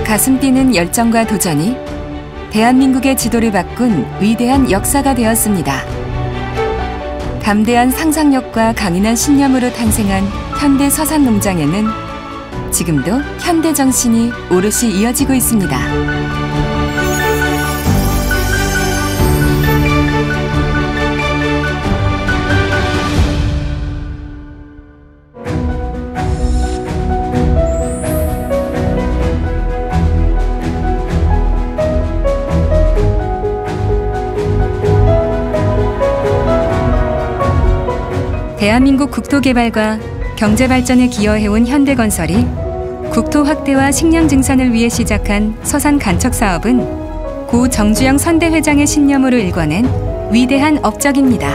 가슴 뛰는 열정과 도전이 대한민국의 지도를 바꾼 위대한 역사가 되었습니다. 담대한 상상력과 강인한 신념으로 탄생한 현대 서산농장에는 지금도 현대 정신이 오롯이 이어지고 있습니다. 대한민국 국토 개발과 경제 발전에 기여해온 현대건설이 국토 확대와 식량 증산을 위해 시작한 서산 간척 사업은 고 정주영 선대 회장의 신념으로 일궈낸 위대한 업적입니다.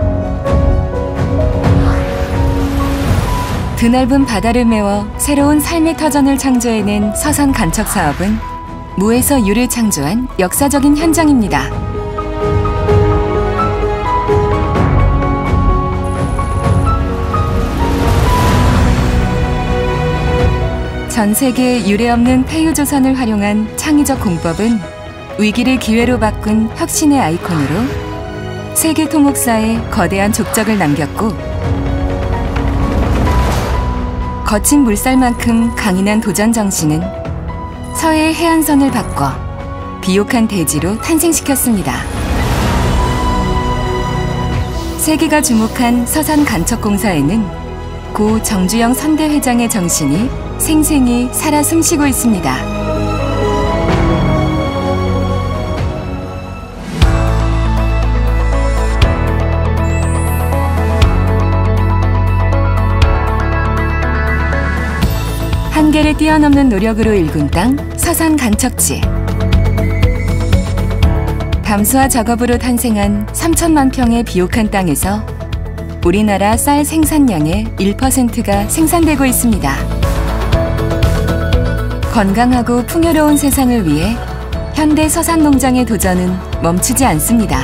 드넓은 바다를 메워 새로운 삶의 터전을 창조해낸 서산 간척 사업은 무에서 유를 창조한 역사적인 현장입니다. 전 세계에 유례없는 폐유조선을 활용한 창의적 공법은 위기를 기회로 바꾼 혁신의 아이콘으로 세계 토목사에 거대한 족적을 남겼고, 거친 물살만큼 강인한 도전 정신은 서해의 해안선을 바꿔 비옥한 대지로 탄생시켰습니다. 세계가 주목한 서산 간척공사에는 고 정주영 선대 회장의 정신이 생생히 살아 숨쉬고 있습니다. 한계를 뛰어넘는 노력으로 일군 땅 서산 간척지. 담수화 작업으로 탄생한 3천만 평의 비옥한 땅에서 우리나라 쌀 생산량의 1%가 생산되고 있습니다. 건강하고 풍요로운 세상을 위해 현대 서산농장의 도전은 멈추지 않습니다.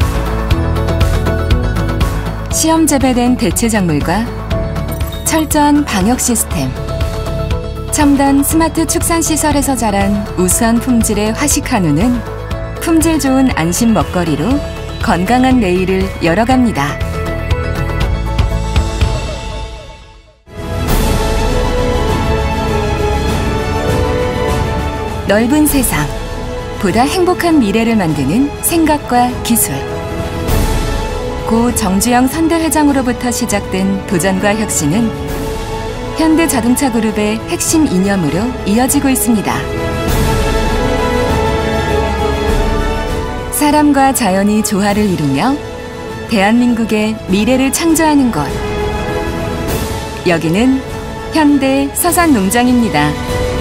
시험 재배된 대체 작물과 철저한 방역 시스템, 첨단 스마트 축산시설에서 자란 우수한 품질의 화식 한우는 품질 좋은 안심 먹거리로 건강한 내일을 열어갑니다. 넓은 세상, 보다 행복한 미래를 만드는 생각과 기술. 고 정주영 선대 회장으로부터 시작된 도전과 혁신은 현대자동차그룹의 핵심 이념으로 이어지고 있습니다. 사람과 자연이 조화를 이루며 대한민국의 미래를 창조하는 곳. 여기는 현대 서산농장입니다.